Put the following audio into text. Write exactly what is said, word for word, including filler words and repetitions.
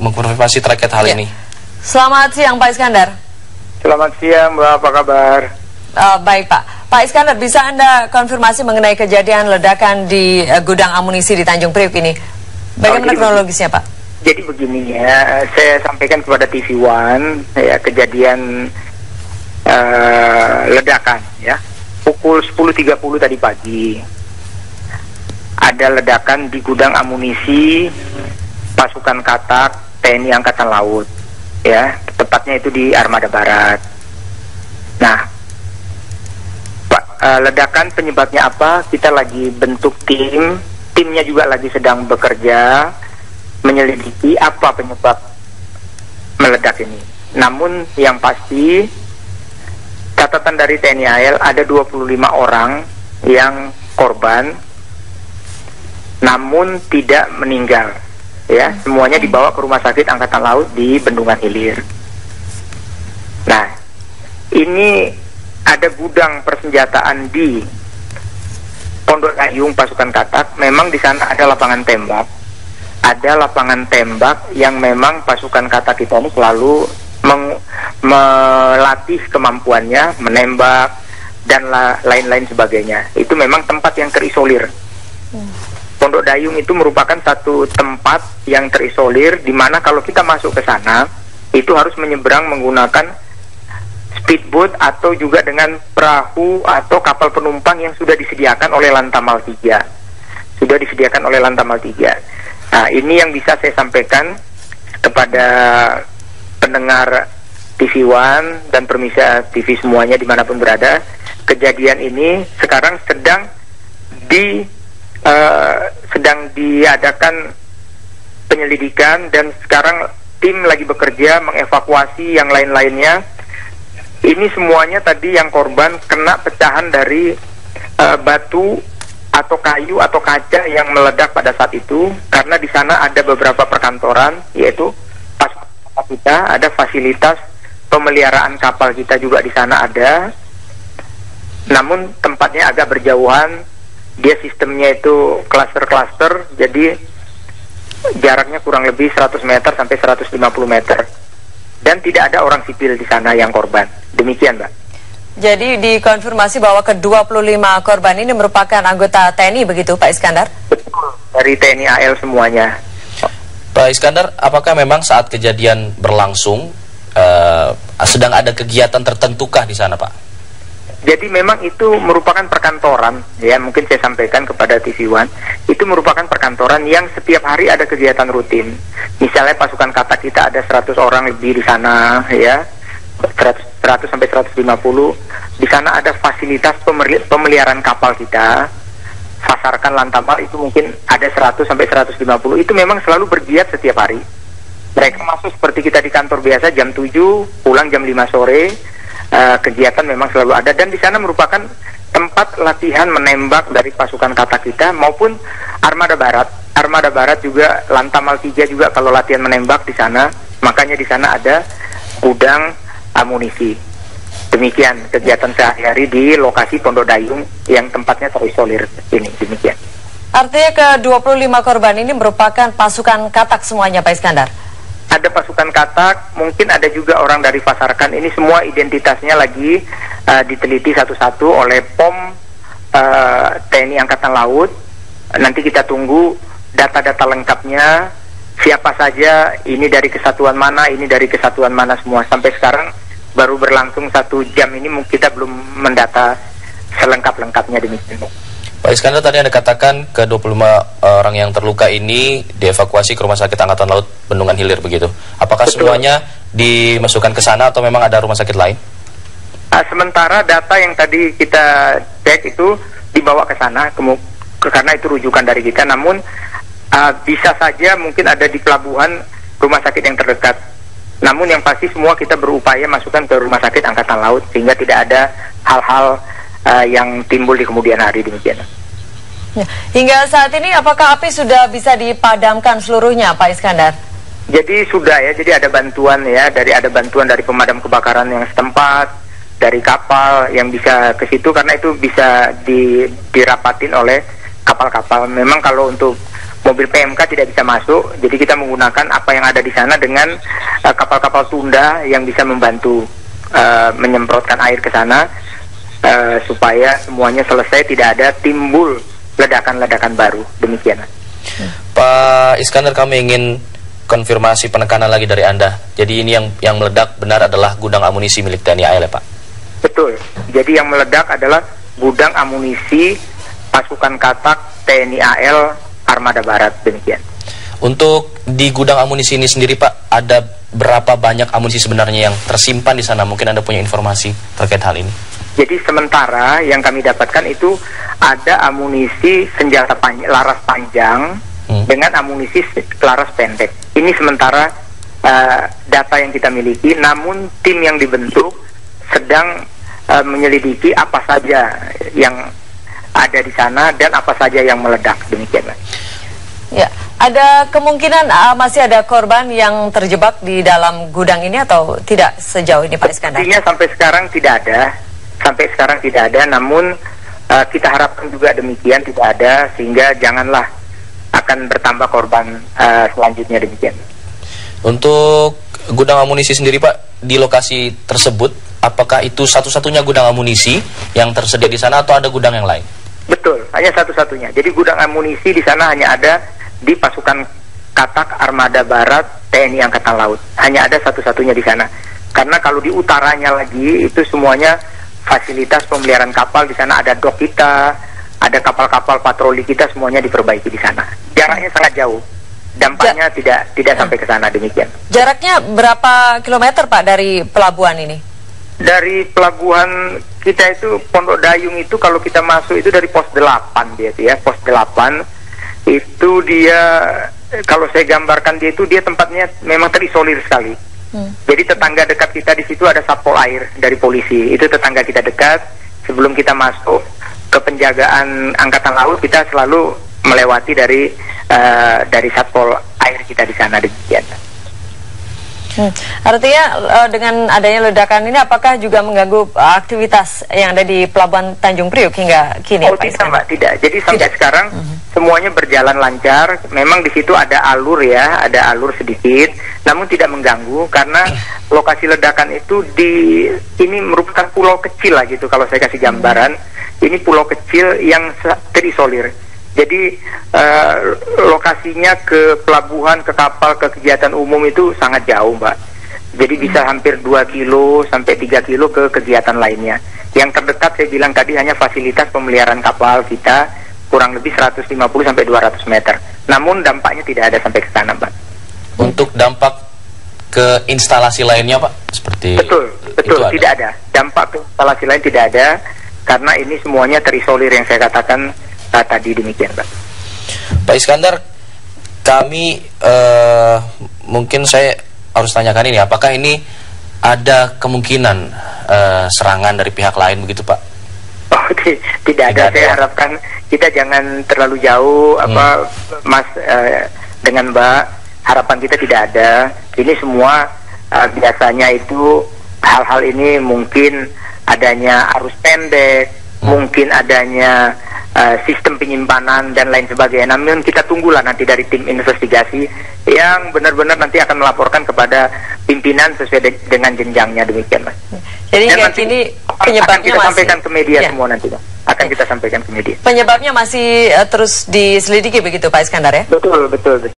mengkonfirmasi terkait hal ya. ini. Selamat siang Pak Iskandar. Selamat siang Mbak, apa kabar? Uh, baik Pak. Pak Iskandar, bisa Anda konfirmasi mengenai kejadian ledakan di uh, gudang amunisi di Tanjung Priok ini? Bagaimana oh, kronologisnya Pak? Jadi begini ya, saya sampaikan kepada T V One ya, kejadian uh, ledakan ya. Pukul sepuluh tiga puluh tadi pagi ada ledakan di gudang amunisi pasukan Katak T N I Angkatan Laut ya, tepatnya itu di Armada Barat. Nah, Pak, uh, ledakan penyebabnya apa? Kita lagi bentuk tim, timnya juga lagi sedang bekerja menyelidiki apa penyebab meledak ini. Namun yang pasti catatan dari T N I A L ada dua puluh lima orang yang korban namun tidak meninggal ya, semuanya dibawa ke Rumah Sakit Angkatan Laut di Bendungan Hilir. Nah, ini ada gudang persenjataan di Pondok Dayung pasukan Katak. Memang di sana ada lapangan tembak, ada lapangan tembak yang memang pasukan Katak kita ini selalu meng, melatih kemampuannya menembak dan lain-lain sebagainya. Itu memang tempat yang terisolir. Pondok Dayung itu merupakan satu tempat yang terisolir, di mana kalau kita masuk ke sana itu harus menyeberang menggunakan speedboat atau juga dengan perahu atau kapal penumpang yang sudah disediakan oleh Lantamal tiga. Sudah disediakan oleh Lantamal tiga. Nah, ini yang bisa saya sampaikan kepada pendengar T V One dan pemirsa T V semuanya dimanapun berada. Kejadian ini sekarang sedang di uh, sedang diadakan penyelidikan dan sekarang tim lagi bekerja mengevakuasi yang lain-lainnya. Ini semuanya tadi yang korban kena pecahan dari uh, batu atau kayu atau kaca yang meledak pada saat itu, karena di sana ada beberapa perkantoran, yaitu pas kita ada fasilitas pemeliharaan kapal kita juga di sana ada. Namun tempatnya agak berjauhan, dia sistemnya itu klaster-klaster, jadi jaraknya kurang lebih seratus meter sampai seratus lima puluh meter. Dan tidak ada orang sipil di sana yang korban. Demikian, Mbak. Jadi dikonfirmasi bahwa ke dua puluh lima korban ini merupakan anggota T N I begitu Pak Iskandar? Betul, dari T N I A L semuanya. Pak Iskandar, apakah memang saat kejadian berlangsung uh, sedang ada kegiatan tertentukah di sana Pak? Jadi memang itu merupakan perkantoran, ya mungkin saya sampaikan kepada T V One, itu merupakan perkantoran yang setiap hari ada kegiatan rutin. Misalnya pasukan Katak kita ada seratus orang lebih di sana, ya, seratus sampai seratus lima puluh. Di sana ada fasilitas pemeliharaan kapal kita. Fasarkan Lantamal itu mungkin ada seratus sampai seratus lima puluh. Itu memang selalu bergiat setiap hari. Mereka masuk seperti kita di kantor biasa jam tujuh, pulang jam lima sore. Uh, kegiatan memang selalu ada, dan di sana merupakan tempat latihan menembak dari pasukan Katak kita maupun Armada Barat. Armada Barat juga Lantamal tiga juga kalau latihan menembak di sana, makanya di sana ada gudang amunisi. Demikian kegiatan sehari-hari di lokasi Pondok Dayung yang tempatnya terisolir ini. Demikian. Artinya ke dua puluh lima korban ini merupakan pasukan Katak semuanya Pak Iskandar? Ada pasukan Katak, mungkin ada juga orang dari Fasarkan. Ini semua identitasnya lagi uh, diteliti satu-satu oleh P O M uh, T N I Angkatan Laut. Nanti kita tunggu data-data lengkapnya, siapa saja, ini dari kesatuan mana, ini dari kesatuan mana semua. Sampai sekarang baru berlangsung satu jam ini, kita belum mendata selengkap-lengkapnya demikian. Pak Iskandar, tadi Anda katakan ke dua puluh lima orang yang terluka ini dievakuasi ke Rumah Sakit Angkatan Laut Bendungan Hilir begitu. Apakah Betul. semuanya dimasukkan ke sana atau memang ada rumah sakit lain? Uh, sementara data yang tadi kita cek itu dibawa ke sana, kemu- ke, karena itu rujukan dari kita. Namun uh, bisa saja mungkin ada di pelabuhan rumah sakit yang terdekat. Namun yang pasti semua kita berupaya masukkan ke Rumah Sakit Angkatan Laut sehingga tidak ada hal-hal Uh, yang timbul di kemudian hari demikian. Ya. Hingga saat ini apakah api sudah bisa dipadamkan seluruhnya Pak Iskandar? Jadi sudah ya, jadi ada bantuan ya, dari ada bantuan dari pemadam kebakaran yang setempat, dari kapal yang bisa ke situ, karena itu bisa di, dirapatin oleh kapal-kapal. Memang kalau untuk mobil P M K tidak bisa masuk, jadi kita menggunakan apa yang ada di sana dengan uh, kapal-kapal tunda yang bisa membantu uh, menyemprotkan air ke sana uh, supaya semuanya selesai, tidak ada timbul ledakan-ledakan baru. Demikian. Pak Iskandar, kami ingin konfirmasi penekanan lagi dari Anda. Jadi ini yang yang meledak benar adalah gudang amunisi milik T N I A L ya, Pak? Betul. Jadi yang meledak adalah gudang amunisi pasukan katak T N I A L Armada Barat. Demikian. Untuk di gudang amunisi ini sendiri, Pak, ada berapa banyak amunisi sebenarnya yang tersimpan di sana? Mungkin Anda punya informasi terkait hal ini. Jadi sementara yang kami dapatkan itu ada amunisi senjata panj laras panjang hmm. dengan amunisi laras pendek. Ini sementara uh, data yang kita miliki, namun tim yang dibentuk sedang uh, menyelidiki apa saja yang ada di sana dan apa saja yang meledak. Demikian. Ya, ada kemungkinan uh, masih ada korban yang terjebak di dalam gudang ini atau tidak sejauh ini, Pak Iskandar? Artinya sampai sekarang tidak ada. Sampai sekarang tidak ada, namun uh, kita harapkan juga demikian tidak ada, sehingga janganlah akan bertambah korban uh, selanjutnya. Demikian. Untuk gudang amunisi sendiri, Pak, di lokasi tersebut, apakah itu satu-satunya gudang amunisi yang tersedia di sana atau ada gudang yang lain? Betul, hanya satu-satunya. Jadi gudang amunisi di sana hanya ada di pasukan katak Armada Barat T N I Angkatan Laut. Hanya ada satu-satunya di sana. Karena kalau di utaranya lagi itu semuanya fasilitas pemeliharaan kapal, di sana ada dok kita, ada kapal-kapal patroli kita, semuanya diperbaiki di sana. Jaraknya sangat jauh, dampaknya ja tidak tidak sampai ke sana. Demikian. Jaraknya berapa kilometer, Pak, dari pelabuhan ini? Dari pelabuhan kita itu Pondok Dayung itu kalau kita masuk itu dari pos delapan dia itu ya, pos delapan itu dia, kalau saya gambarkan dia itu dia tempatnya memang terisolir sekali. Hmm. Jadi tetangga dekat kita di situ ada satpol air dari polisi. Itu tetangga kita dekat. Sebelum kita masuk ke penjagaan angkatan laut, kita selalu melewati dari uh, dari satpol air kita di sana. Demikian. Hmm. Artinya uh, dengan adanya ledakan ini apakah juga mengganggu uh, aktivitas yang ada di Pelabuhan Tanjung Priuk hingga kini? Oh, tidak, Mbak, tidak. Jadi sampai tidak. sekarang uh-huh. semuanya berjalan lancar. Memang di situ ada alur ya, ada alur sedikit, namun tidak mengganggu karena lokasi ledakan itu di ini merupakan pulau kecil lah gitu. Kalau saya kasih gambaran, uh-huh. ini pulau kecil yang terisolir. Jadi uh, lokasinya ke pelabuhan, ke kapal, ke kegiatan umum itu sangat jauh, Mbak. Jadi bisa hampir dua kilo sampai tiga kilo ke kegiatan lainnya. Yang terdekat saya bilang tadi hanya fasilitas pemeliharaan kapal kita kurang lebih seratus lima puluh sampai dua ratus meter. Namun dampaknya tidak ada sampai ke sana, Mbak. Untuk dampak ke instalasi lainnya, Pak, seperti betul, betul ada. Tidak ada. Dampak ke instalasi lain tidak ada karena ini semuanya terisolir yang saya katakan tadi. Demikian, Pak. Pak Iskandar, kami uh, mungkin saya harus tanyakan ini, apakah ini ada kemungkinan uh, serangan dari pihak lain begitu, Pak? Oh, tidak, tidak ada. Saya harapkan kita jangan terlalu jauh, hmm. apa, Mas, uh, dengan Mbak. Harapan kita tidak ada. Ini semua uh, biasanya itu hal-hal ini mungkin adanya arus pendek, hmm. mungkin adanya Uh, sistem penyimpanan dan lain sebagainya. Namun kita tunggulah nanti dari tim investigasi yang benar-benar nanti akan melaporkan kepada pimpinan sesuai de dengan jenjangnya. Demikian, Mas. Jadi nanti ini penyebabnya akan kita masih sampaikan ke media ya. semua nanti, Mas. Akan kita sampaikan ke media. Penyebabnya masih uh, terus diselidiki begitu, Pak Iskandar ya? Betul, betul.